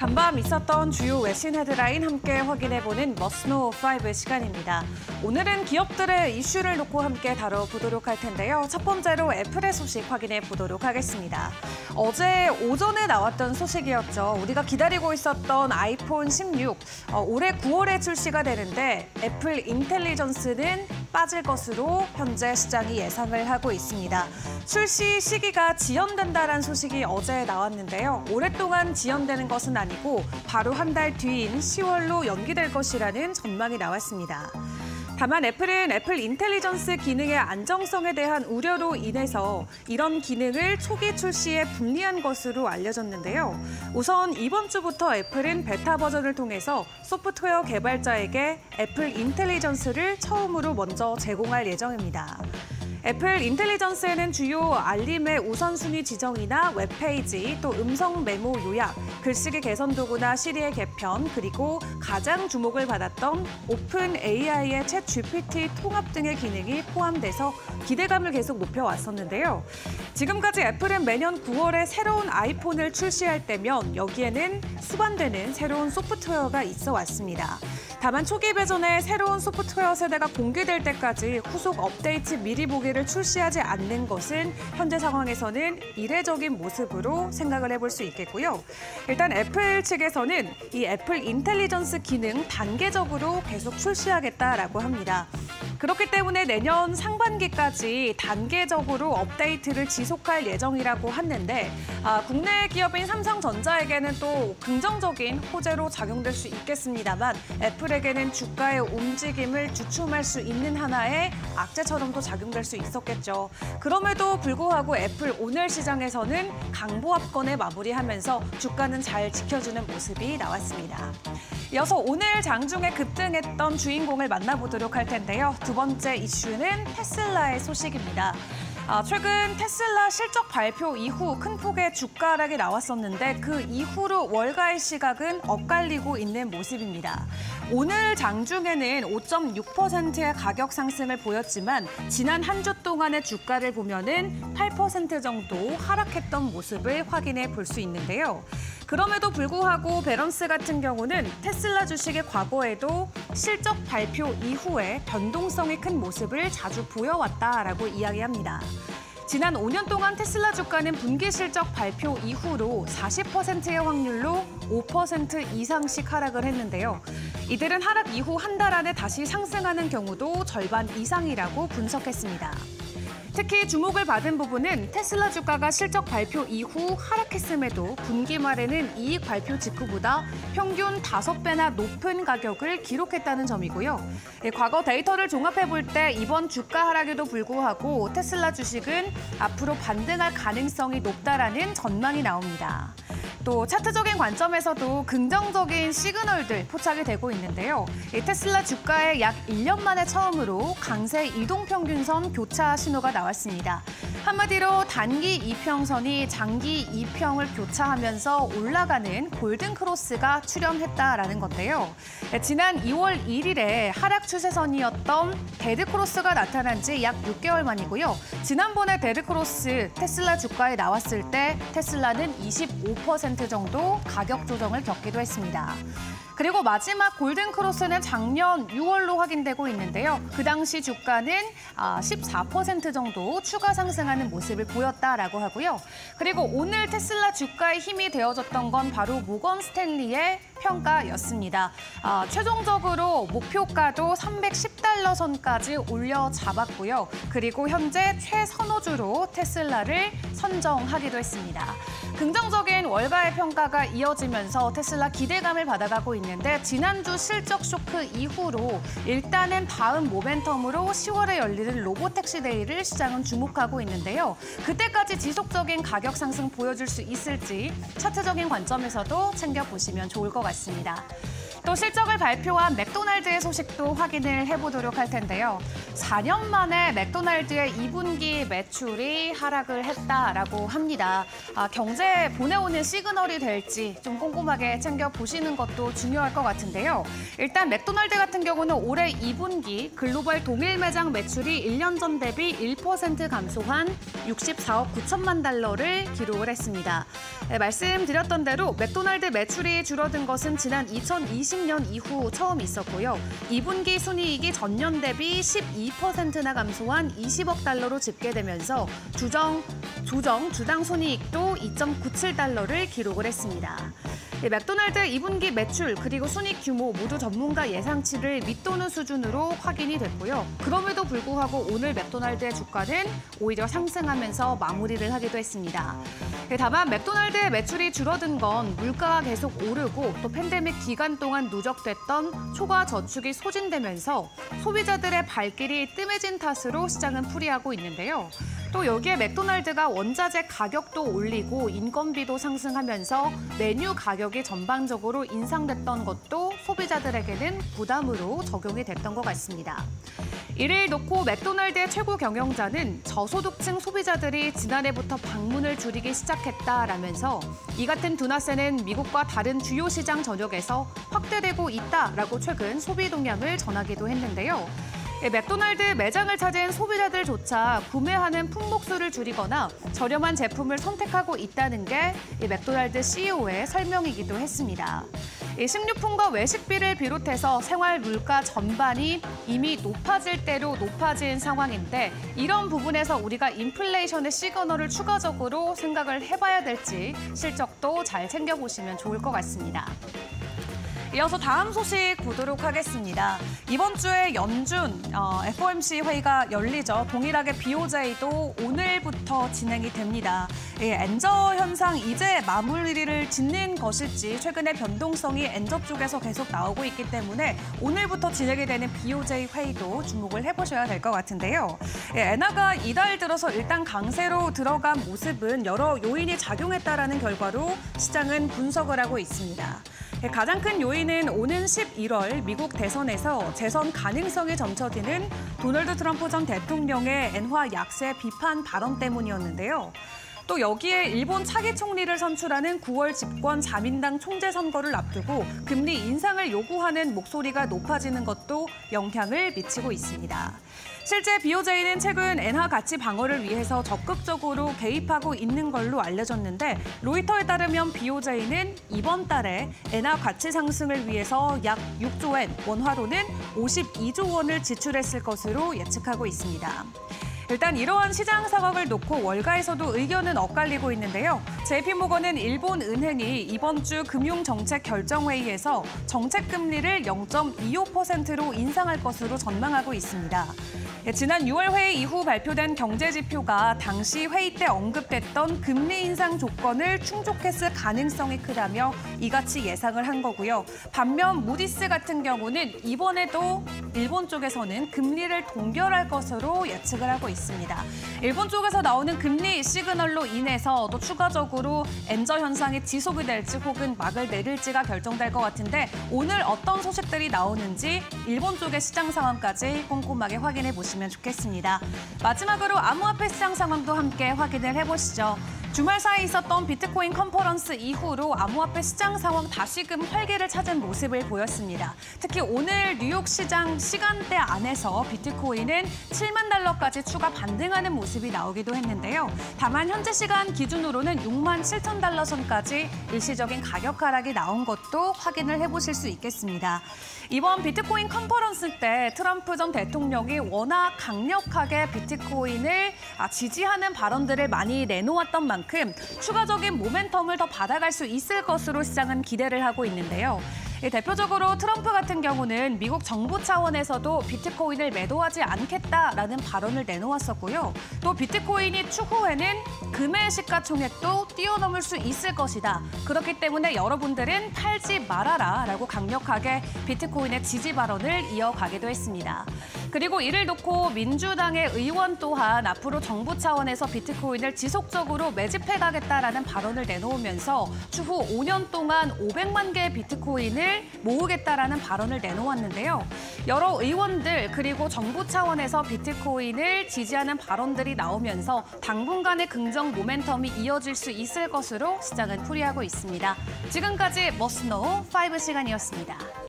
간밤 있었던 주요 외신 헤드라인 함께 확인해보는 머스노 5 시간입니다. 오늘은 기업들의 이슈를 놓고 함께 다뤄보도록 할 텐데요. 첫 번째로 애플의 소식 확인해 보도록 하겠습니다. 어제 오전에 나왔던 소식이었죠. 우리가 기다리고 있었던 아이폰 16, 올해 9월에 출시가 되는데 애플 인텔리전스는 빠질 것으로 현재 시장이 예상을 하고 있습니다. 출시 시기가 지연된다는 소식이 어제 나왔는데요. 오랫동안 지연되는 것은 아니고 바로 한 달 뒤인 10월로 연기될 것이라는 전망이 나왔습니다. 다만 애플은 애플 인텔리전스 기능의 안정성에 대한 우려로 인해서 이런 기능을 초기 출시에 분리한 것으로 알려졌는데요. 우선 이번 주부터 애플은 베타 버전을 통해서 소프트웨어 개발자에게 애플 인텔리전스를 처음으로 먼저 제공할 예정입니다. 애플 인텔리전스에는 주요 알림의 우선순위 지정이나 웹페이지, 또 음성 메모 요약, 글쓰기 개선 도구나 시리의 개편, 그리고 가장 주목을 받았던 오픈 AI의 챗 GPT 통합 등의 기능이 포함돼서 기대감을 계속 높여왔었는데요. 지금까지 애플은 매년 9월에 새로운 아이폰을 출시할 때면 여기에는 수반되는 새로운 소프트웨어가 있어 왔습니다. 다만 초기 버전의 새로운 소프트웨어 세대가 공개될 때까지 후속 업데이트 미리 보기를 출시하지 않는 것은 현재 상황에서는 이례적인 모습으로 생각을 해볼 수 있겠고요. 일단 애플 측에서는 이 애플 인텔리전스 기능 단계적으로 계속 출시하겠다라고 합니다. 그렇기 때문에 내년 상반기까지 단계적으로 업데이트를 지속할 예정이라고 하는데 국내 기업인 삼성전자에게는 또 긍정적인 호재로 작용될 수 있겠습니다만 애플에게는 주가의 움직임을 주춤할 수 있는 하나의 악재처럼도 작용될 수 있었겠죠. 그럼에도 불구하고 애플 오늘 시장에서는 강보합권에 마무리하면서 주가는 잘 지켜주는 모습이 나왔습니다. 이어서 오늘 장중에 급등했던 주인공을 만나보도록 할 텐데요. 두 번째 이슈는 테슬라의 소식입니다. 최근 테슬라 실적 발표 이후 큰 폭의 주가 하락이 나왔었는데 그 이후로 월가의 시각은 엇갈리고 있는 모습입니다. 오늘 장중에는 5.6%의 가격 상승을 보였지만 지난 한 주 동안의 주가를 보면은 8% 정도 하락했던 모습을 확인해 볼 수 있는데요. 그럼에도 불구하고 밸런스 같은 경우는 테슬라 주식의 과거에도 실적 발표 이후에 변동성이 큰 모습을 자주 보여왔다라고 이야기합니다. 지난 5년 동안 테슬라 주가는 분기 실적 발표 이후로 40%의 확률로 5% 이상씩 하락을 했는데요. 이들은 하락 이후 한 달 안에 다시 상승하는 경우도 절반 이상이라고 분석했습니다. 특히 주목을 받은 부분은 테슬라 주가가 실적 발표 이후 하락했음에도 분기 말에는 이익 발표 직후보다 평균 5배나 높은 가격을 기록했다는 점이고요. 과거 데이터를 종합해 볼 때 이번 주가 하락에도 불구하고 테슬라 주식은 앞으로 반등할 가능성이 높다라는 전망이 나옵니다. 또 차트적인 관점에서도 긍정적인 시그널들 포착이 되고 있는데요. 테슬라 주가에 약 1년 만에 처음으로 강세 이동평균선 교차 신호가 나왔습니다. 한마디로 단기 이평선이 장기 이평을 교차하면서 올라가는 골든크로스가 출현했다라는 건데요. 지난 2월 1일에 하락 추세선이었던 데드크로스가 나타난 지 약 6개월 만이고요. 지난번에 데드크로스 테슬라 주가에 나왔을 때 테슬라는 25% 정도 가격 조정을 겪기도 했습니다. 그리고 마지막 골든크로스는 작년 6월로 확인되고 있는데요. 그 당시 주가는 14% 정도 추가 상승하는 모습을 보였다라고 하고요. 그리고 오늘 테슬라 주가의 힘이 되어줬던 건 바로 모건 스탠리의 평가였습니다. 최종적으로 목표가도 310달러 선까지 올려 잡았고요. 그리고 현재 최선호주로 테슬라를 선정하기도 했습니다. 긍정적인 월가의 평가가 이어지면서 테슬라 기대감을 받아가고 있는데 지난주 실적 쇼크 이후로 일단은 다음 모멘텀으로 10월에 열리는 로보택시 데이를 시장은 주목하고 있는데요. 그때까지 지속적인 가격 상승 보여줄 수 있을지 차트적인 관점에서도 챙겨보시면 좋을 것 같습니다. 또 실적을 발표한 맥도날드의 소식도 확인을 해보도록 할 텐데요. 4년 만에 맥도날드의 2분기 매출이 하락을 했다라고 합니다. 경제에 보내오는 시그널이 될지 좀 꼼꼼하게 챙겨보시는 것도 중요할 것 같은데요. 일단 맥도날드 같은 경우는 올해 2분기 글로벌 동일 매장 매출이 1년 전 대비 1% 감소한 64억 9천만 달러를 기록을 했습니다. 말씀드렸던 대로 맥도날드 매출이 줄어든 것은 지난 2020년 이후 처음 있었고요. 2분기 순이익이 전년 대비 12%나 감소한 20억 달러로 집계되면서 주당 순이익도 2.97달러를 기록을 했습니다. 맥도날드 2분기 매출 그리고 순이익 규모 모두 전문가 예상치를 밑도는 수준으로 확인이 됐고요. 그럼에도 불구하고 오늘 맥도날드의 주가는 오히려 상승하면서 마무리를 하기도 했습니다. 다만 맥도날드의 매출이 줄어든 건 물가가 계속 오르고 또 팬데믹 기간 동안 누적됐던 초과 저축이 소진되면서 소비자들의 발길이 뜸해진 탓으로 시장은 풀이하고 있는데요. 또 여기에 맥도날드가 원자재 가격도 올리고 인건비도 상승하면서 메뉴 가격이 전반적으로 인상됐던 것도 소비자들에게는 부담으로 적용이 됐던 것 같습니다. 이를 놓고 맥도날드의 최고 경영자는 저소득층 소비자들이 지난해부터 방문을 줄이기 시작했다라면서 이 같은 둔화세는 미국과 다른 주요 시장 전역에서 확대되고 있다라고 최근 소비 동향을 전하기도 했는데요. 맥도날드 매장을 찾은 소비자들조차 구매하는 품목수를 줄이거나 저렴한 제품을 선택하고 있다는 게 맥도날드 CEO의 설명이기도 했습니다. 식료품과 외식비를 비롯해서 생활 물가 전반이 이미 높아질 대로 높아진 상황인데 이런 부분에서 우리가 인플레이션의 시그널을 추가적으로 생각을 해봐야 될지 실적도 잘 챙겨보시면 좋을 것 같습니다. 이어서 다음 소식 보도록 하겠습니다. 이번 주에 연준 FOMC 회의가 열리죠. 동일하게 BOJ도 오늘부터 진행이 됩니다. 엔저 현상 이제 마무리를 짓는 것일지 최근에 변동성이 엔저 쪽에서 계속 나오고 있기 때문에 오늘부터 진행이 되는 BOJ 회의도 주목을 해보셔야 될 것 같은데요. 엔화가 이달 들어서 일단 강세로 들어간 모습은 여러 요인이 작용했다라는 결과로 시장은 분석을 하고 있습니다. 가장 큰 요인은 오는 11월 미국 대선에서 재선 가능성이 점쳐지는 도널드 트럼프 전 대통령의 엔화 약세 비판 발언 때문이었는데요. 또 여기에 일본 차기 총리를 선출하는 9월 집권 자민당 총재 선거를 앞두고 금리 인상을 요구하는 목소리가 높아지는 것도 영향을 미치고 있습니다. 실제 BOJ는 최근 엔화 가치 방어를 위해서 적극적으로 개입하고 있는 걸로 알려졌는데 로이터에 따르면 BOJ는 이번 달에 엔화 가치 상승을 위해서 약 6조 엔, 원화로는 52조 원을 지출했을 것으로 예측하고 있습니다. 일단 이러한 시장 상황을 놓고 월가에서도 의견은 엇갈리고 있는데요. JP모건은 일본 은행이 이번 주 금융정책 결정회의에서 정책 금리를 0.25%로 인상할 것으로 전망하고 있습니다. 지난 6월 회의 이후 발표된 경제지표가 당시 회의 때 언급됐던 금리 인상 조건을 충족했을 가능성이 크다며 이같이 예상을 한 거고요. 반면 무디스 같은 경우는 이번에도 일본 쪽에서는 금리를 동결할 것으로 예측을 하고 있습니다. 일본 쪽에서 나오는 금리 시그널로 인해서 또 추가적으로 엔저 현상이 지속이 될지 혹은 막을 내릴지가 결정될 것 같은데 오늘 어떤 소식들이 나오는지 일본 쪽의 시장 상황까지 꼼꼼하게 활인해 보시면 좋겠습니다. 마지막으로 암호화폐 시장 상황도 함께 확인을 해보시죠. 주말 사이 있었던 비트코인 컨퍼런스 이후로 암호화폐 시장 상황 다시금 활기를 찾은 모습을 보였습니다. 특히 오늘 뉴욕 시장 시간대 안에서 비트코인은 7만 달러까지 추가 반등하는 모습이 나오기도 했는데요. 다만 현재 시간 기준으로는 6만 7천 달러 선까지 일시적인 가격 하락이 나온 것도 확인을 해보실 수 있겠습니다. 이번 비트코인 컨퍼런스 때 트럼프 전 대통령이 워낙 강력하게 비트코인을 지지하는 발언들을 많이 내놓았던 만큼 추가적인 모멘텀을 더 받아갈 수 있을 것으로 시장은 기대를 하고 있는데요. 대표적으로 트럼프 같은 경우는 미국 정부 차원에서도 비트코인을 매도하지 않겠다라는 발언을 내놓았었고요. 또 비트코인이 추후에는 금의 시가총액도 뛰어넘을 수 있을 것이다. 그렇기 때문에 여러분들은 팔지 말아라라고 강력하게 비트코인의 지지 발언을 이어가기도 했습니다. 그리고 이를 놓고 민주당의 의원 또한 앞으로 정부 차원에서 비트코인을 지속적으로 매집해가겠다라는 발언을 내놓으면서 추후 5년 동안 500만 개의 비트코인을 모으겠다라는 발언을 내놓았는데요. 여러 의원들 그리고 정부 차원에서 비트코인을 지지하는 발언들이 나오면서 당분간의 긍정 모멘텀이 이어질 수 있을 것으로 시장은 풀이하고 있습니다. 지금까지 머스노우 5 시간이었습니다.